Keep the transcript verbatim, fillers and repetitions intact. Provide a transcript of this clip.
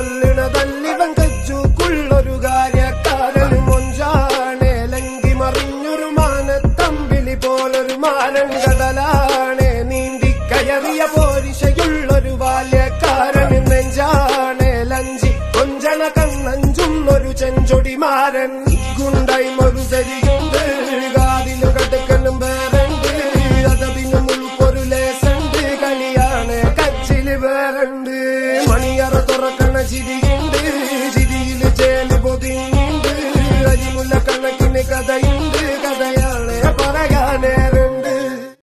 കൊല്ലണതല്ലിവൻ കജ്ജുക്കുള്ളൊരു കാര്യക്കാരൻ മൊഞ്ചാണ് ലങ്കി മറിഞ്ഞൊരു മാനത്തമ്പിളി പോലൊരു മാനൻ കടലാണ് നീന്തി കയറിയ പോരിശയുള്ളൊരു ബാല്യക്കാരൻ നെഞ്ചാണ് ലഞ്ചി കൊഞ്ചണ കണ്ണഞ്ചുന്നൊരു ചെഞ്ചൊടിമാരൻ ഗുണ്ടായി മറുസരിയുണ്ട് കാതിലും കടുക്കനും വേറുണ്ട് അതതിനും ഉൾപ്പൊരു ലേസുണ്ട് കളിയാണ് കച്ചില് വേറുണ്ട് മണിയറ തുറ